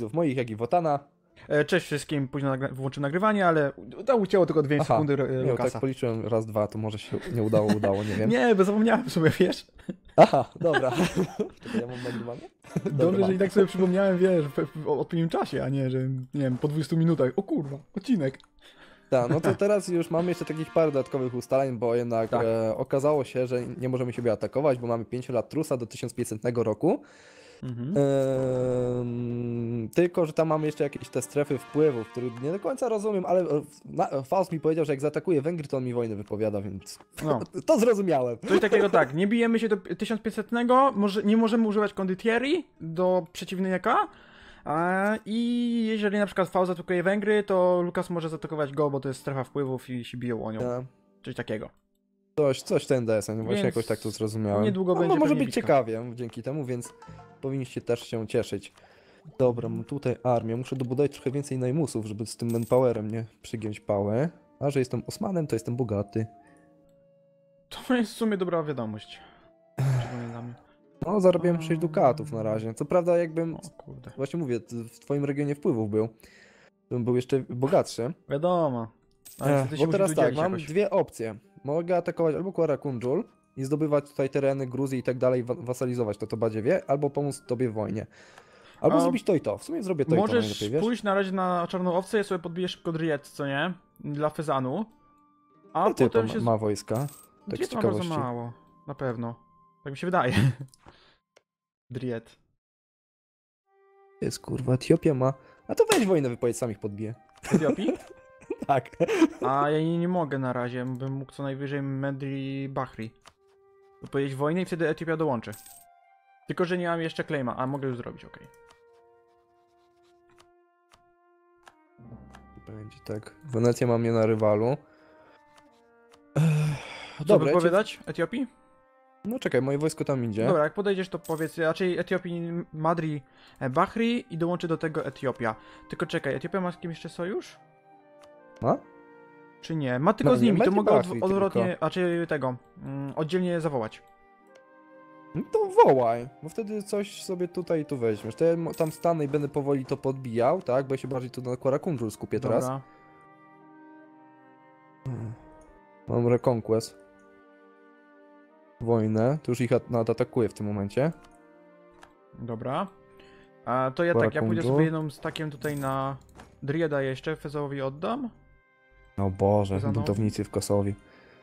moich, jak i Wotana. Cześć wszystkim, późno włączyłem nagrywanie, ale ucięło tylko 2 sekundy Nie, Lukasa. tak policzyłem raz, dwa, to może się nie udało, nie wiem. Nie, bo zapomniałem sobie, wiesz? Aha, dobra. Czekaj, ja mam nagrywanie? Dobrze, że i tak sobie przypomniałem, wiesz, w odpowiednim czasie, a nie, że nie wiem, po 20 minutach. O kurwa, odcinek. Tak, no to teraz już mamy jeszcze takich parę dodatkowych ustaleń, bo jednak Tak. okazało się, że nie możemy siebie atakować, bo mamy 5 lat trusa do 1500 roku. Mhm. Tylko, że tam mamy jeszcze jakieś te strefy wpływów, które nie do końca rozumiem, ale Faust mi powiedział, że jak zaatakuje Węgry, to on mi wojnę wypowiada, więc No. to zrozumiałem. Coś takiego tak, nie bijemy się do 1500, nie możemy używać konditieri do przeciwnika. I jeżeli na przykład V zaatakuje Węgry, to Lukas może zaatakować go, bo to jest strefa wpływów i się biją o nią. Ja. Coś takiego. Coś ten deseń, właśnie Więc jakoś tak to zrozumiałem. niedługo No, będzie może pewnie być bitwa. ciekawie dzięki temu, więc powinniście też się cieszyć. Dobra, mam tutaj armię, muszę dobudować trochę więcej najmusów, żeby z tym manpowerem nie przygiąć pałę. A że jestem Osmanem, to jestem bogaty. To jest w sumie dobra wiadomość. Szczególnie dla mnie. No, zarobiłem 6 dukatów na razie. Co prawda, jakbym, O kurde. właśnie mówię, w twoim regionie wpływów był, to bym był jeszcze bogatszy. Wiadomo. Ale niestety się Bo musi teraz tu tak, dzielić mam jakoś. dwie opcje. Mogę atakować albo Karakunjul i zdobywać tutaj tereny Gruzji i tak dalej, wasalizować to Badziewie, albo pomóc tobie w wojnie. Albo zrobić to i to. W sumie zrobię to i to Możesz najlepiej, wiesz? pójść na razie na czarną owcę, ja sobie podbiję szybko Driet, co nie? Dla Fezanu. A Ty potem to się... ma wojska. Tak z Driet ma bardzo ciekawości. mało. Na pewno. Tak mi się wydaje. Driet. Jest kurwa, Etiopia ma. A to weź wojnę wypowiedź, sam ich podbije. Etiopii? Tak. A ja nie mogę na razie, bym mógł co najwyżej Medri Bahri. Wypowiedzieć wojnę i wtedy Etiopia dołączy. Tylko, że nie mam jeszcze claima, a mogę już zrobić, okej. Będzie tak. Wenecja ma mnie na rywalu. Co Dobra, wypowiadać Etiopii? No czekaj, moje wojsko tam idzie. Dobra, jak podejdziesz, to powiedz raczej Etiopii, Madri, Bahri i dołączy do tego Etiopia. Tylko czekaj, Etiopia ma z kim jeszcze sojusz? Ma? Czy nie? Ma tylko No, z nie, nimi, to Madri, mogę Bahri odwrotnie, tylko. a czy tego, oddzielnie zawołać. No to wołaj, bo wtedy coś sobie tutaj i tu weźmiesz. To ja tam stanę i będę powoli to podbijał, tak? Bo ja się bardziej tu na Karakunjul skupię teraz. Dobra. Mam Reconquest. Wojnę. To już ich nadatakuję w tym momencie. Dobra. A to ja tak, ja pójdę Karakundu. sobie jedną z takiem tutaj na Drieda jeszcze, Fezowi oddam. O Boże, Za mną? buntownicy w Kosowie.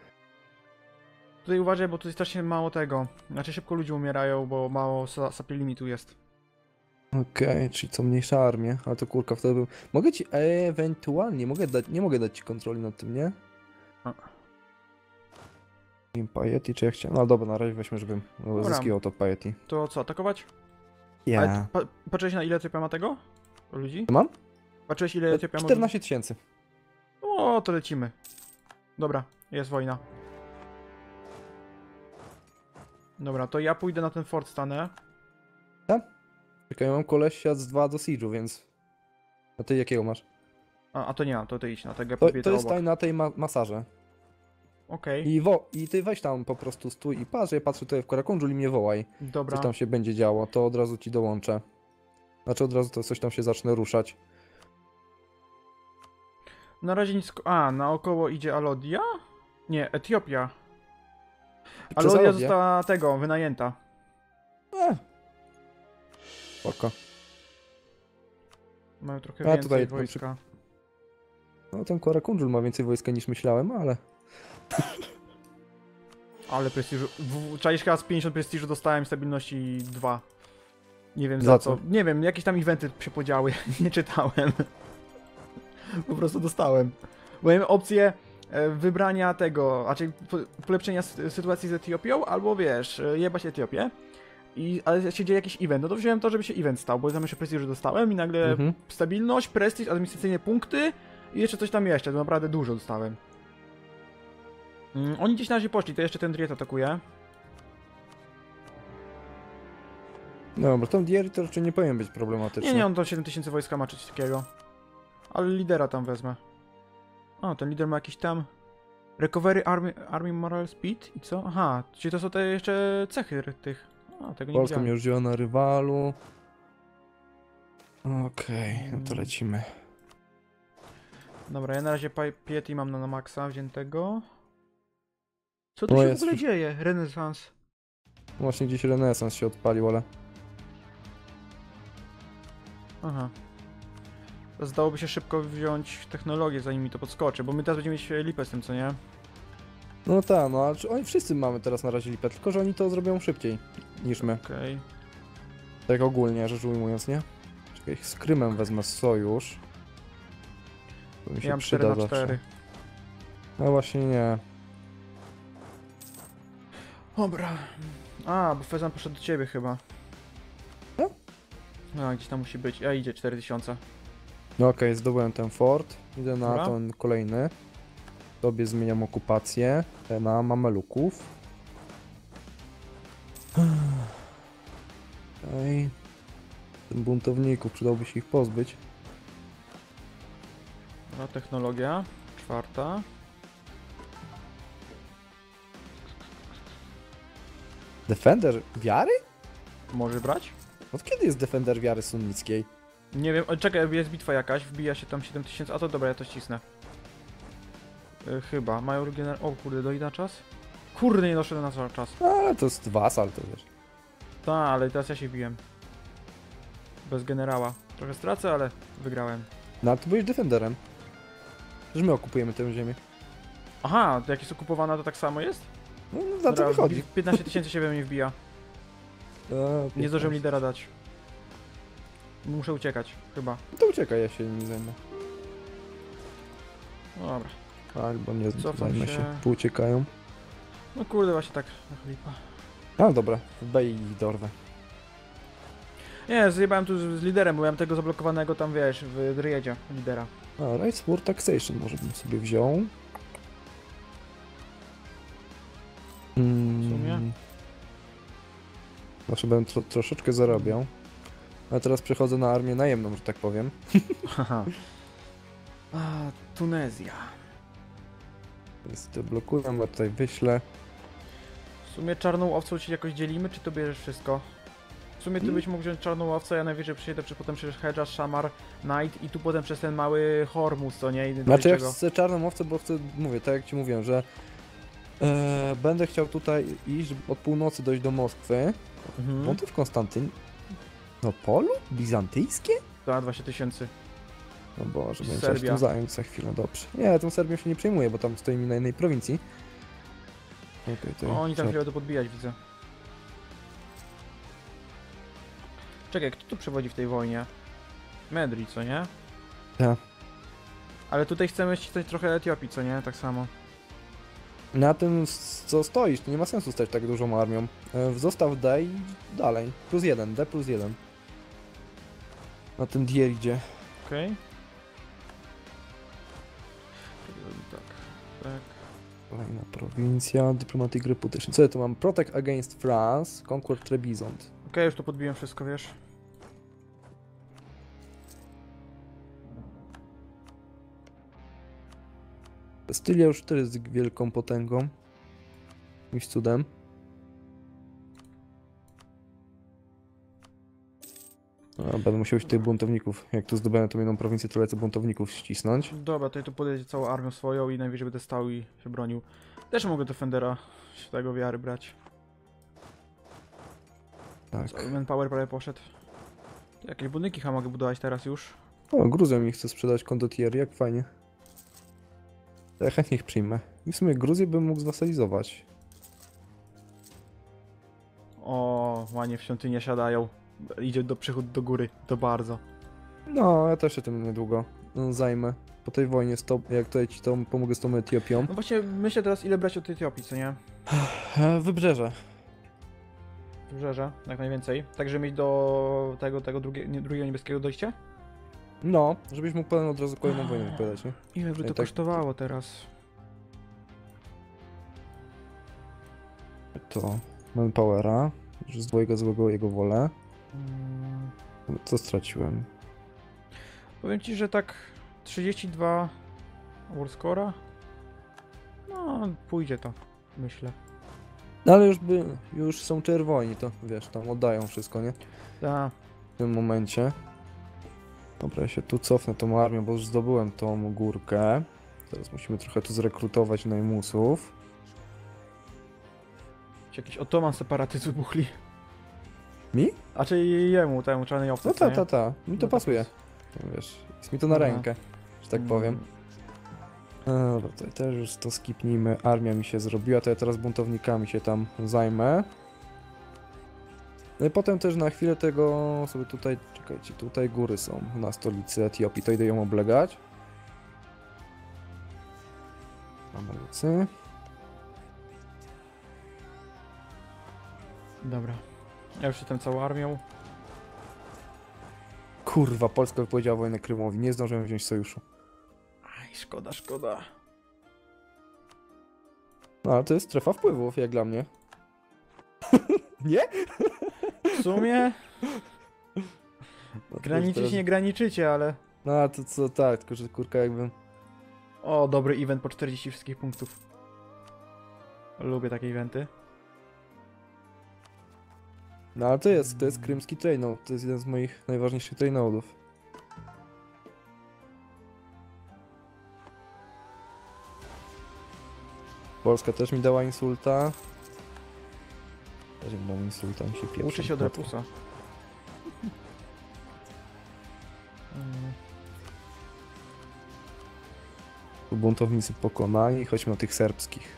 Tutaj uważaj, bo tutaj strasznie mało tego. Znaczy szybko ludzie umierają, bo mało sapie limitu jest. Okej, czyli co mniejsza armię, ale to kurka wtedy bym... Mogę ci ewentualnie, nie mogę dać ci kontroli nad tym, nie? A. Piety, czy ja chciałem? No dobra, na razie weźmy, żebym zyskiwał to Piety. To co, atakować? Ja. Ale patrzyłeś na ile Etiopia ma tego? Ludzi? Co mam? Patrzyłeś ile Etiopia ma? 14 000. O, to lecimy. Dobra, jest wojna. Dobra, to ja pójdę na ten fort, stanę. Czekaj, ja mam kolesia z 2 do Siege'u, więc... A ty jakiego masz? A to nie mam, to ty idź na tego, ja To podbiję jest obok. tutaj na tej masaże. Okej, I ty weź tam po prostu stój i patrz, ja patrzę tutaj w Karakunjul i mnie wołaj. dobra. Coś tam się będzie działo, to od razu ci dołączę. Znaczy od razu to coś tam się zacznie ruszać. Na razie nic... A, naokoło idzie Alodia? Nie, Etiopia. Przez Alodia Alodię? została tego, wynajęta. Spoko. Mają trochę A więcej tutaj na wojska. No ten Karakunjul ma więcej wojska niż myślałem, ale... Ale prestiżu... Czaisz chyba z 50 prestiżu dostałem, stabilności 2. Nie wiem Za za co? co. Nie wiem, jakieś tam eventy się podziały. Nie czytałem. Po prostu dostałem. Bo miałem opcję wybrania tego, raczej polepszenia sytuacji z Etiopią, albo wiesz, jebać Etiopię. Ale się dzieje jakiś event. No to wziąłem to, żeby się event stał, bo tam jeszcze prestiżu dostałem i nagle stabilność, prestiż, administracyjne punkty i jeszcze coś tam jeszcze. To naprawdę dużo dostałem. Oni gdzieś na razie poszli, to jeszcze ten Driet atakuje. Dobra, tą Diary to raczej nie powinien być problematyczny. Nie, on tam 7000 wojska ma, czy coś takiego. Ale lidera tam wezmę. O, ten lider ma jakiś tam... Recovery Army Moral Speed i co? Aha, czyli to są te jeszcze cechy tych. A, tego nie Polska mnie widziałem. już wzięła na rywalu. Okej, no to lecimy. Dobra, ja na razie Piety mam na maksa wziętego. Co tu No się w jest ogóle już- dzieje? Renesans. Właśnie gdzieś renesans się odpalił, ale... Aha. Zdałoby się szybko wziąć technologię, zanim mi to podskoczy, bo my teraz będziemy mieć lipę z tym, co nie? No tak, no ale oni wszyscy mamy teraz na razie lipę, tylko że oni to zrobią szybciej niż my. Okej. Tak ogólnie rzecz ujmując, nie? Czekaj, z Krymem wezmę sojusz. To mi się Ja mam przyda 4 na zawsze. 4. No właśnie nie. Dobra. A, bo Fezan poszedł do ciebie chyba. No? A, gdzieś tam musi być. Ja idzie 4000. No okej, zdobyłem ten fort. Idę na Dobra. ten kolejny. Sobie zmieniam okupację na mameluków. Okej. Ten buntowników, przydałoby się ich pozbyć. Dobra, technologia. 4. Defender wiary? Może brać? Od kiedy jest Defender wiary sunnickiej? Nie wiem, czekaj, jest bitwa jakaś, wbija się tam 7000, a to dobra, ja to ścisnę. Chyba, major generał... O kurde, dojdę na czas? Kurde, nie doszedłem na czas. No, ale to jest wasal, to wiesz. Tak, ale teraz ja się biłem. Bez generała. Trochę stracę, ale wygrałem. No, ale ty byłeś Defenderem. Przecież my okupujemy tę ziemię. Aha, to jak jest okupowana, to tak samo jest? No, na to Dobra, wychodzi. 15 000 się we mnie wbija. Nie zdążyłem lidera dać. Muszę uciekać, chyba. To uciekaj, ja się nim zajmę. No dobra. Albo nie Cofam zajmę się. się. Półciekają. No kurde, właśnie tak na chlipa. No dobra, wbej i dorwę. Nie, zjebałem tu z liderem, bo miałem tego zablokowanego tam, wiesz, w Driedzie lidera. A, Rights for Taxation może bym sobie wziął. W sumie? Znaczy bym troszeczkę zarabiał. A teraz przechodzę na armię najemną, że tak powiem. Haha. A, Tunezja. Więc to blokuję, a tutaj wyślę. W sumie czarną owcą ci jakoś dzielimy, czy to bierzesz wszystko? W sumie ty byś mógł wziąć czarną owcę, ja najwyżej przyjdę potem przez Hedge'a, Shamar, Knight i tu potem przez ten mały Hormuz, co nie? I do Znaczy ja niczego. chcę czarną owcę, bo chcę, mówię, tak jak ci mówiłem, że będę chciał tutaj iść, od północy dojść do Moskwy. Mhm. Motyw Konstantyn... No polu? Bizantyjskie? Tak, 20 000. No Boże, będę się Serbia. tym zająć za chwilę, dobrze. Nie, tą Serbią się nie przejmuję, bo tam stoi mi na jednej prowincji. Okej, to O, oni tam co? chwilę to podbijać, widzę. Czekaj, kto tu przewodzi w tej wojnie? Medri, co nie? Tak. Ale tutaj chcemy ścisnąć trochę Etiopii, co nie? Tak samo. Na tym, co stoisz, to nie ma sensu stać tak dużą armią. Zostaw D i dalej. +1, D +1. Na tym dier idzie. Okej. Tak, tak. Kolejna prowincja, Diplomatic Reputation. Co ja tu mam? Protect against France, Conquer Trebizond. Okej, już to podbiłem wszystko, wiesz? Stylia już też jest wielką potęgą. Jakimś cudem. Będę musiał iść tych buntowników. Jak tu zdobędę tą jedną prowincję, to lecę buntowników ścisnąć. Dobra, to ja tu podjedzie całą armią swoją i najwyżej będę stał i się bronił. Też mogę Defendera Świętego Wiary brać. Tak. Co, Manpower prawie poszedł. Jakieś budynki chyba mogę budować teraz już. O, Gruzją mi chce sprzedać kondottieri, jak fajnie. To ja chętnie ich przyjmę. I w sumie Gruzję bym mógł zwasalizować. O, ładnie w świątynię siadają. Idzie do przychód do góry, to bardzo. No, ja też się tym niedługo zajmę. Po tej wojnie, jak tutaj ci to pomogę z tą Etiopią. No właśnie myślę teraz ile brać od Etiopii, co nie? Wybrzeże. Wybrzeże, jak najwięcej. Tak, żeby mieć do tego drugiego niebieskiego dojścia? No, żebyś mógł potem od razu kolejną wojnę wypowiadać, nie? Ile by I to tak- kosztowało teraz? To Manpowera. Już z dwojga złego jego wolę. Co straciłem? Powiem ci, że tak 32 Warscora? No, pójdzie to, myślę. No ale już są czerwoni, to wiesz, tam oddają wszystko, nie? Ta, W tym momencie. Dobra, ja się tu cofnę tą armią, bo już zdobyłem tą górkę. Teraz musimy trochę tu zrekrutować najmusów. Czy jakiś otoman separatyzm wybuchli? Mi? A czy jemu, temu czarnej owcy, No co ta, nie? ta, ta. Mi to No to pasuje. plus. Wiesz, jest mi to na Aha. rękę, że tak powiem. Dobra, tutaj też już to skipnijmy. Armia mi się zrobiła, to ja teraz buntownikami się tam zajmę. No i potem też na chwilę tego sobie tutaj, czekajcie, tutaj góry są na stolicy Etiopii, to idę ją oblegać. Amerycy. Dobra. Ja już jestem całą armią. Kurwa, Polska wypowiedziała wojnę Krymowi, nie zdążyłem wziąć sojuszu. Aj, szkoda, szkoda. No ale to jest strefa wpływów, jak dla mnie. Nie? W sumie No to już graniczyć teraz- nie graniczycie, ale... No a to co, tak, tylko że kurka jakby... O, dobry event po 40 wszystkich punktów. Lubię takie eventy. No ale to jest krymski trainode, to jest jeden z moich najważniejszych trainodów. Polska też mi dała insulta. Też mi dała insulta, mi się pieprzy. Uczę się od Repusa. Buntownicy pokonani, chodźmy na tych serbskich.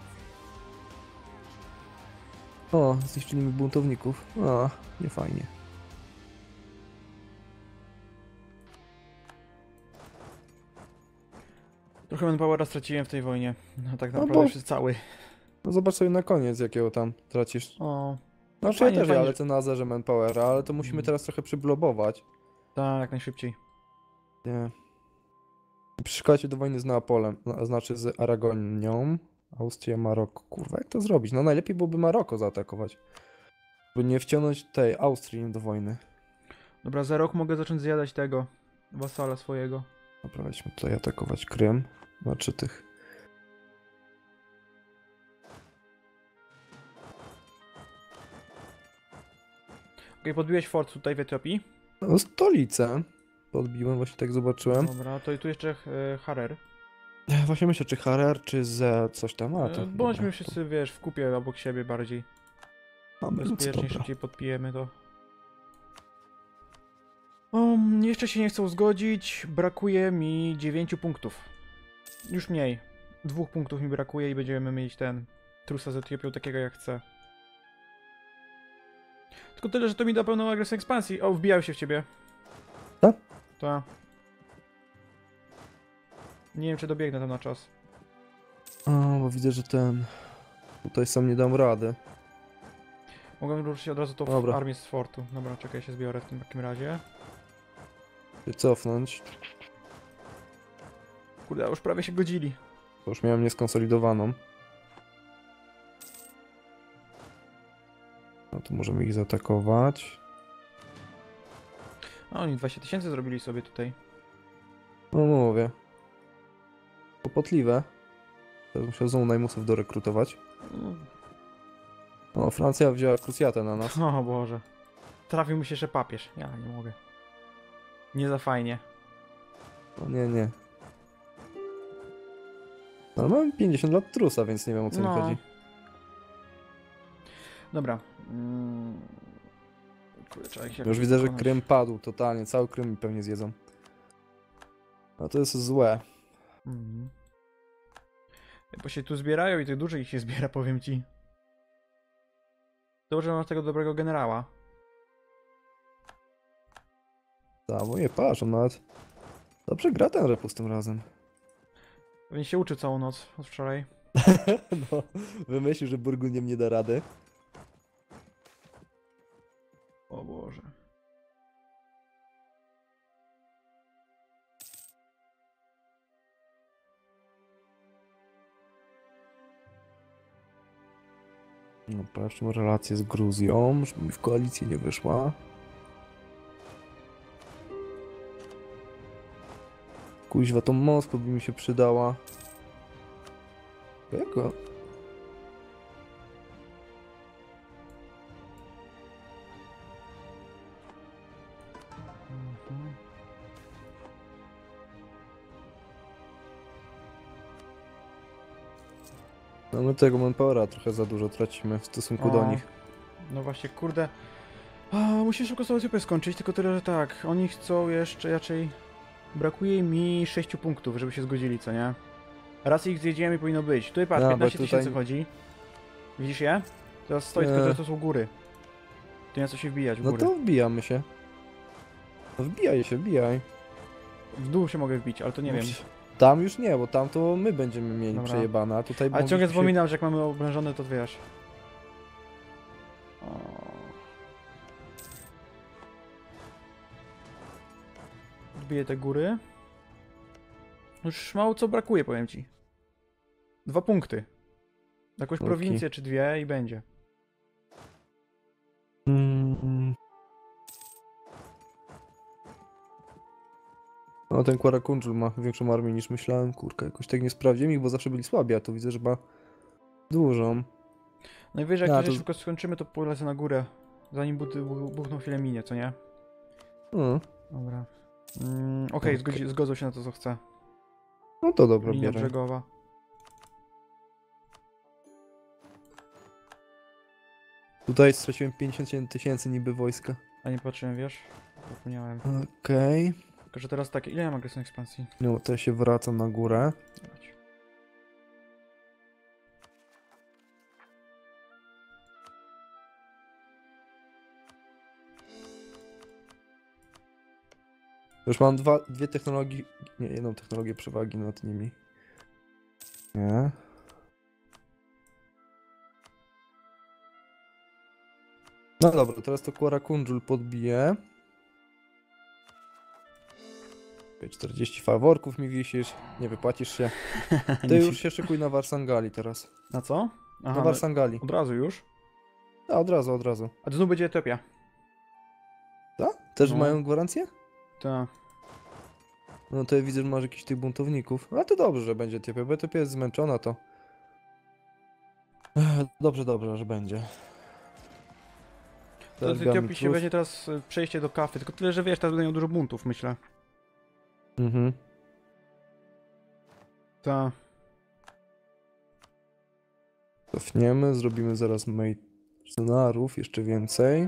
O, zniszczyli mi buntowników. O, nie fajnie. Trochę manpowera straciłem w tej wojnie. No tak No naprawdę bo- już jest cały. No zobacz sobie na koniec, jakiego tam tracisz. O, Znaczy fajnie, ja też fajnie, ja lecę na Azerze Manpowera, ale to musimy teraz trochę przyblobować. tak, jak najszybciej. Nie. Przeszkadzacie do wojny z Neapolem, znaczy z Aragonią. Austria, Maroko. Kurwa, jak to zrobić? No najlepiej byłoby Maroko zaatakować. By nie wciągnąć tej Austrii do wojny. Dobra, za rok mogę zacząć zjadać tego wasala swojego. Dobra, weźmy tutaj atakować Krym. Znaczy tych... Okej, podbiłeś fort tutaj w Etiopii. No, stolicę. Podbiłem, właśnie tak zobaczyłem. Dobra, to i tu jeszcze Harer. Właśnie myślę, czy Harar, czy Z coś tam. A, to Bądźmy dobra. wszyscy, wiesz, w kupie obok siebie bardziej. Mamy lud, Bezpiecznie, dobra. szybciej podpijemy to. Jeszcze się nie chcą zgodzić. Brakuje mi 9 punktów. Już mniej. 2 punktów mi brakuje i będziemy mieć ten trusa z Etiopią takiego jak chcę. Tylko tyle, że to mi da pełną agresję ekspansji. O, wbijają się w ciebie. Tak? Tak. Nie wiem, czy dobiegnę tam na czas. O, bo widzę, że ten... Tutaj sam nie dam rady. Mogę ruszyć od razu tą Dobra. armię z fortu. Dobra, czekaj, ja się zbiorę w tym takim razie. Się cofnąć. Kurde, już prawie się godzili. Bo już miałem nieskonsolidowaną. No to możemy ich zaatakować. A oni 20 000 zrobili sobie tutaj. No mówię. Kłopotliwe. Teraz musiał znowu najmusów dorekrutować. O, Francja wzięła krucjatę na nas. O Boże. Trafił mi się jeszcze papież. Ja nie mogę. Nie za fajnie. O nie, nie. No, ale mamy 50 lat trusa, więc nie wiem o co mi No. chodzi. Dobra. Kurde, trzeba ich Już jakoś widzę, że pokonać. Krym padł totalnie. Cały Krym mi pewnie zjedzą. No to jest złe. Mhm. Bo się tu zbierają i tych dużo ich się zbiera, powiem ci. Dobrze, że masz tego dobrego generała. Bo nie, patrz, on nawet dobrze gra ten Repus tym razem. Pewnie się uczy całą noc od wczoraj. No, wymyślił, że Burgundiem nie da rady. O Boże. No, patrzmy relację z Gruzją, żeby mi w koalicję nie wyszła. Kuźwa, tą Moskwę by mi się przydała. Jaka? Mhm. No my tego manpowera trochę za dużo tracimy w stosunku do O, nich. No właśnie, kurde. A, musisz szybko sobie Etiopę skończyć, tylko tyle, że tak. Oni chcą jeszcze raczej... Brakuje mi 6 punktów, żeby się zgodzili, co nie? Raz ich zjedziemy powinno być. Tutaj patrz, Ja, bo 15 tutaj- tysięcy chodzi. Widzisz je? Teraz stoi, Nie. tylko to są góry. Tu nie ma co się wbijać w No góry. to wbijamy się. No wbijaj się, wbijaj. W dół się mogę wbić, ale to nie wiem. Tam już nie, bo tam to my będziemy mieli Dobra. przejebane, a tutaj Ale mogliśmy ciągle się- zapominam, że jak mamy oblężone, to wiesz. O. Wbiję te góry. Już mało co brakuje, powiem ci. 2 punkty. Jakąś Okej. prowincję czy dwie i będzie. Mm. No ten Kwarakundżul ma większą armię niż myślałem, kurka, jakoś tak nie sprawdziłem ich, bo zawsze byli słabi, a tu widzę, że ma dużą. Najwyżej Ja, jak to to- szybko skończymy, to polecę na górę. Zanim buchną chwilę minie, co nie? No, Dobra. Okej. Zgodzą się na to, co chcę. no to dobra, Linia bierę. brzegowa. Tutaj straciłem 57 000 niby wojska. A nie patrzyłem, wiesz? Zapomniałem. Okej. Tylko, że teraz takie. Ile ja mam agresywnej ekspansji? No to ja się wracam na górę. Zobacz. Już mam dwie technologie, nie, jedną technologię przewagi nad nimi. Nie. No dobra, teraz to Kwarakundżul podbije. 40 faworków mi wisisz, nie wypłacisz się. Ty już się szykuj na Warsangali teraz. Na co? Na Aha, Warsangali. od razu już? A, od razu, od razu. A to znów będzie Etiopia. Tak? Też No. mają gwarancję? Tak. No to ja widzę, że masz jakichś tych buntowników. A to dobrze, że będzie Etiopia, bo Etiopia jest zmęczona, to... Dobrze, dobrze, że będzie. To z Etiopii się będzie teraz przejście do Kafy, tylko tyle, że wiesz, teraz będą miał dużo buntów, myślę. Mhm. Tak. Cofniemy, zrobimy zaraz mercenarów, jeszcze więcej.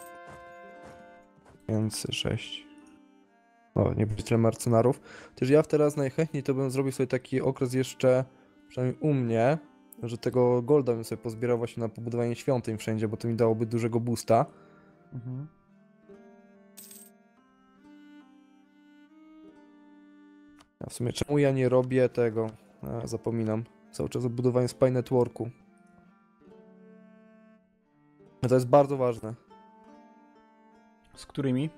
Więcej 6. O, nie będzie tyle mercenarów. Też ja teraz najchętniej to bym zrobił sobie taki okres jeszcze, przynajmniej u mnie, że tego golda bym sobie pozbierał właśnie na pobudowanie świątyń wszędzie, bo to mi dałoby dużego boosta. Mhm. A w sumie czemu ja nie robię tego? Zapominam. Cały czas o budowaniu Spy Networku. To jest bardzo ważne. Z którymi?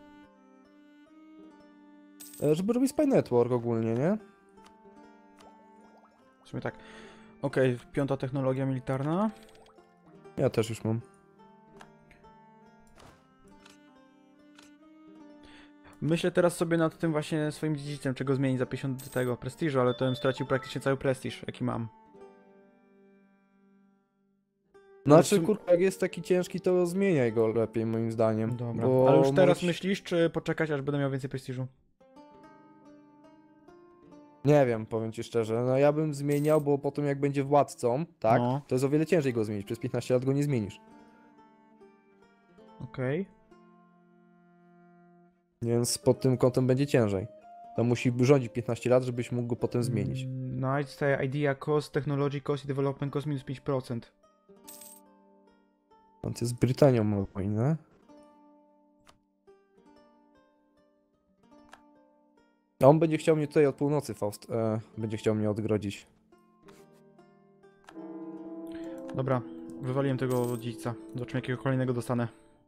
Żeby robić Spy Network ogólnie, nie? W sumie tak. Okej, 5. technologia militarna. Ja też już mam. Myślę teraz sobie nad tym właśnie swoim dziedzicem, czego zmienić za 50 tego prestiżu, ale to bym stracił praktycznie cały prestiż, jaki mam. Znaczy, sum- kurwa, jak jest taki ciężki, to zmieniaj go lepiej, moim zdaniem. Dobra. Bo Ale już teraz możesz- myślisz, czy poczekać, aż będę miał więcej prestiżu? Nie wiem, powiem ci szczerze. No ja bym zmieniał, bo potem jak będzie władcą, tak? No. To jest o wiele ciężej go zmienić. Przez 15 lat go nie zmienisz. Okej. Więc pod tym kątem będzie ciężej. To musi rządzić 15 lat, żebyś mógł go potem zmienić. Knight staje idea cost, technology cost i development cost minus 5%. On jest z Brytanią ma wojnę. A on będzie chciał mnie tutaj od północy, Faust. Będzie chciał mnie odgrodzić. Dobra, wywaliłem tego dziedzica. Zobaczymy, jakiego kolejnego dostanę.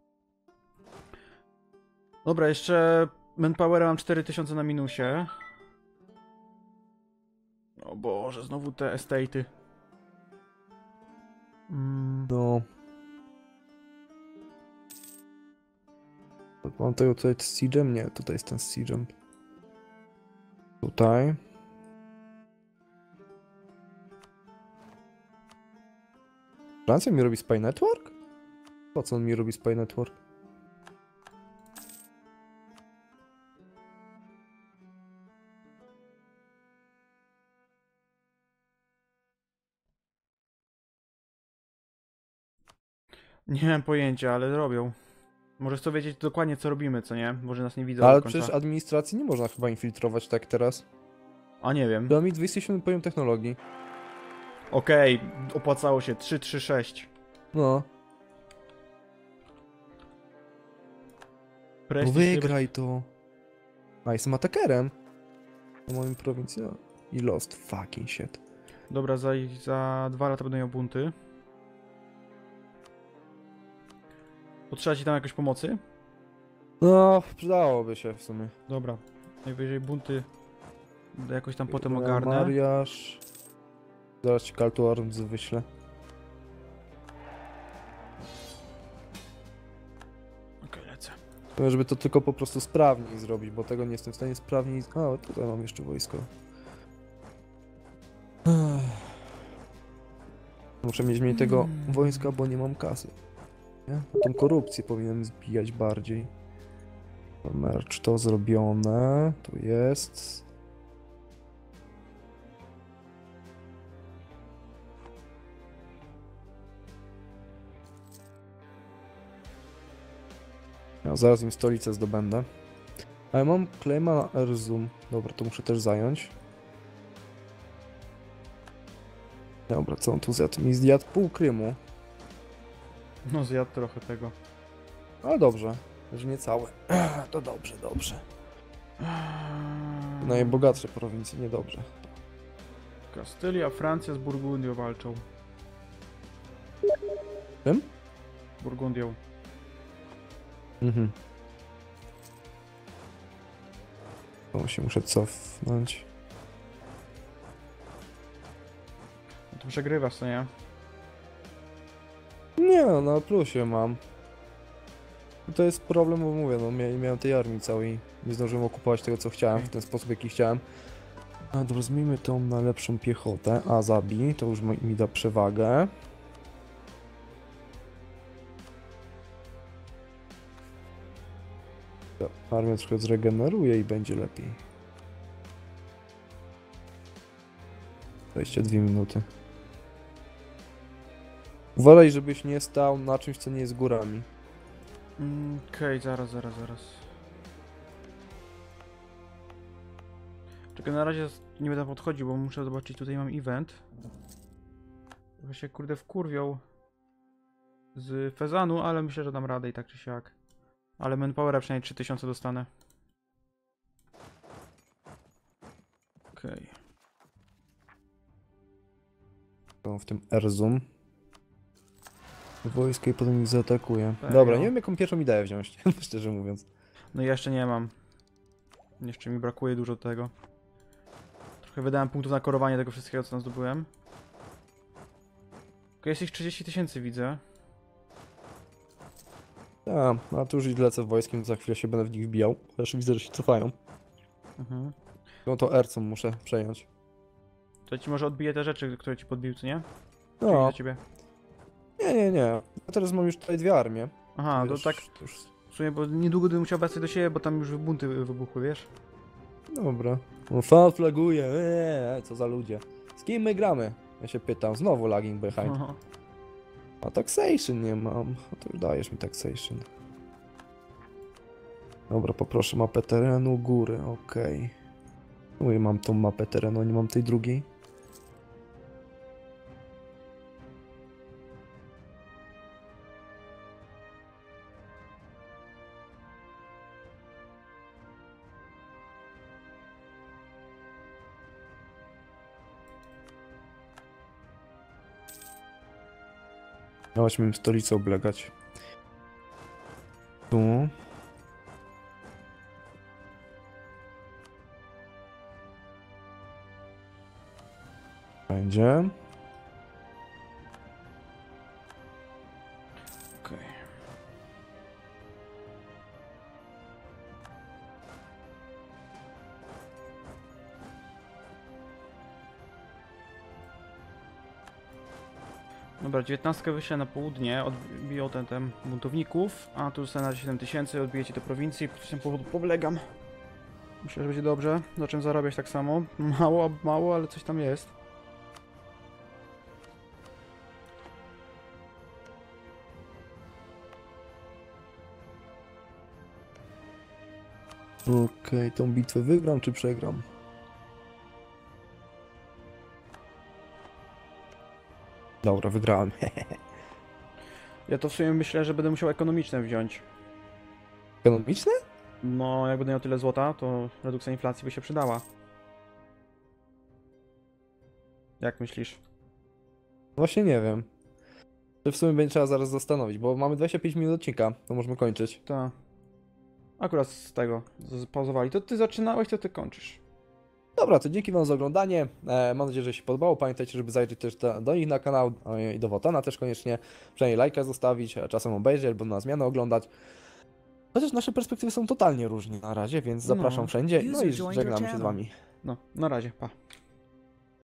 Dobra, jeszcze manpowera mam 4000 na minusie. O Boże, znowu te estate'y. No. Mam tego tutaj z Siege'em? Nie, tutaj jest ten z Siege'em. Tutaj. Francja mi robi Spy Network? Po co on mi robi Spy Network? Nie mam pojęcia, ale robią. Możesz to wiedzieć dokładnie, co robimy, co nie? Może nas nie widzą Ale do końca. przecież administracji nie można chyba infiltrować tak teraz. A nie wiem. Pyramid 27 poziom technologii. Okej, opłacało się. 3, 3, 6. No. No Prestiż wygraj to. A, jestem atakerem. Na moim prowincji. No. I lost fucking shit. Dobra, za 2 lata będą miał bunty. Potrzeba ci tam jakoś pomocy? No, przydałoby się w sumie. Dobra. Najwyżej bunty jakoś tam potem ogarnę. Mariasz. Zaraz ci Call to Arms wyślę. Okej, lecę. Żeby to tylko po prostu sprawniej zrobić, bo tego nie jestem w stanie sprawniej... A, tutaj mam jeszcze wojsko. Muszę mieć mniej tego wojska, bo nie mam kasy. Nie? Tą korupcję powinienem zbijać bardziej. Merch to zrobione. Tu jest. Ja zaraz im stolicę zdobędę. Ale mam claima na Erzum. Dobra, to muszę też zająć. Dobra, co on tu zjadł? Mi zjadł pół Krymu. No zjadł trochę tego. Ale dobrze, że nie całe. To dobrze, dobrze. Najbogatsze prowincje, niedobrze. Kastylia, Francja z Burgundią walczą. Czym? Burgundią. Mhm. To się muszę cofnąć. No to przegrywasz, co nie? Nie, no na plusie mam. To jest problem, bo mówię, no miałem tej armii całej. Nie zdążyłem okupować tego, co chciałem, w ten sposób, jaki chciałem. A dobra, zmieńmy tą na lepszą piechotę. A zabij, to już mi da przewagę. Armia trochę zregeneruje i będzie lepiej. 22 minuty. Uważaj, żebyś nie stał na czymś, co nie jest górami. Okej, zaraz. Czekaj, na razie nie będę podchodził, bo muszę zobaczyć, tutaj mam event. Trochę się kurde wkurwiał z Fezanu, ale myślę, że dam radę i tak czy siak. Ale manpowera przynajmniej 3000 dostanę. Okej. To w tym Erzum. Wojsko i potem ich zaatakuje. Tak, Dobra, no. nie wiem jaką pierwszą ideę wziąć, szczerze mówiąc. No i jeszcze nie mam. Jeszcze mi brakuje dużo tego. Trochę wydałem punktów na korowanie tego wszystkiego, co tam zdobyłem. Okej, jest ich 30 000, widzę. A tu już lecę wojskiem, za chwilę się będę w nich wbijał. Chociaż widzę, że się cofają. Mhm. No to Erzum muszę przejąć. To ci może odbije te rzeczy, które ci podbił, co nie? Czyli No, do ciebie. nie. Ja teraz mam już tutaj dwie armie. Aha, Wiesz, to tak to już... w sumie, bo niedługo bym musiał wracać do siebie, bo tam już bunty wybuchły, wiesz? Dobra. No, fan flaguje, co za ludzie. Z kim my gramy? Ja się pytam, znowu lagging behind. Aha. A taxation nie mam. A to już dajesz mi taxation. Dobra, poproszę mapę terenu, góry, okej. Okay. Mam tą mapę terenu, a nie mam tej drugiej. No, chodźmy stolicę oblegać. Tu. Będzie. Okej. Dobra, 19 wyślę na południe, odbiją ten buntowników, a tu zostanę na 7000, odbijecie do prowincji, po tym powodu powlegam. Myślę, że będzie dobrze, zacząłem zarabiać tak samo. Mało, ale coś tam jest. Okej, tą bitwę wygram czy przegram? Dobra, wygrałem. Ja to w sumie myślę, że będę musiał ekonomiczne wziąć. Ekonomiczne? No, jak będę miał tyle złota, to redukcja inflacji by się przydała. Jak myślisz? Właśnie nie wiem. To w sumie będzie trzeba zaraz zastanowić, bo mamy 25 minut odcinka, to możemy kończyć. To... Akurat z tego pauzowali. To ty zaczynałeś, to ty kończysz. Dobra, to dzięki wam za oglądanie. Mam nadzieję, że się podobało. Pamiętajcie, żeby zajrzeć też do nich na kanał i do Wotana też koniecznie. Przynajmniej lajka zostawić, a czasem obejrzeć albo na zmianę oglądać. Chociaż nasze perspektywy są totalnie różne na razie, więc zapraszam No. wszędzie. No i User joined your żegnamy się z channel. wami. No, na razie, pa.